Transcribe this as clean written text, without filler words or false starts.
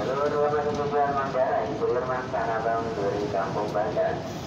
Jalur masuk tujuan Manggarai, Sudirman Tanah Abang dari Kampung Bandan.